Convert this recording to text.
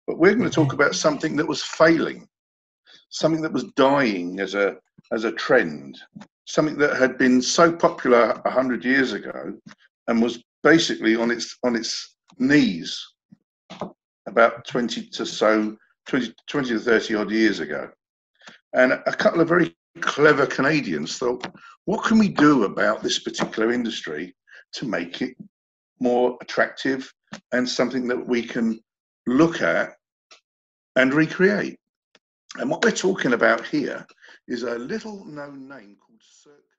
but we're going to talk about something that was failing, something that was dying as a trend, something that had been so popular 100 years ago and was basically on its knees about 20 to 30 odd years ago. And a couple of very clever Canadians thought, what can we do about this particular industry to make it more attractive and something that we can look at and recreate? And what we're talking about here is a little known name called circular